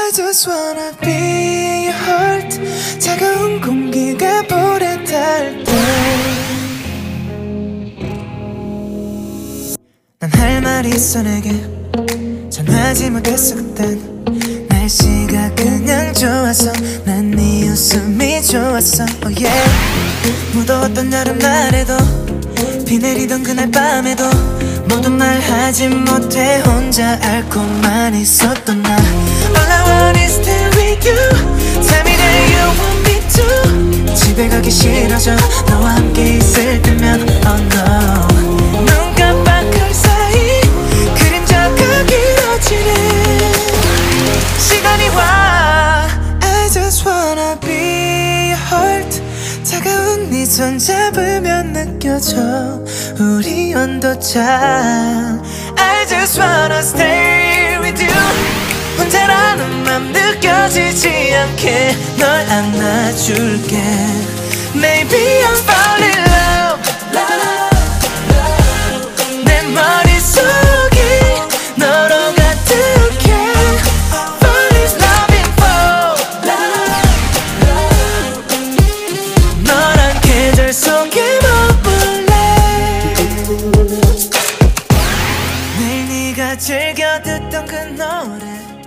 I just wanna be your heart. 차가운 공기가 볼에 닿을 때 난 할 말이 있어 내게 전하지 못했어 그땐 날씨가 그냥 좋았어 난 네 웃음이 좋았어 oh yeah. 무더웠던 여름날에도 비 내리던 그날 밤에도 모두 말하지 못해 혼자 앓고만 있었던 나 All I want is stay with you Tell me that you want me to 집에 가기 싫어져 너와 함께 있을 때면 Oh no 눈 깜빡할 사이 그림자가 길어지네 시간이 와 I just wanna be your heart 차가운 네 손 잡으면 느껴져 우리 온도차 I just wanna stay with you 혼자라는 맘 느껴지지 않게 널 안아줄게 Maybe I'm falling in love 내 머릿속이 너로 가득해 All is loving for 너란 계절 속에 머물래 매일 네가 즐겨 듣던 그 노래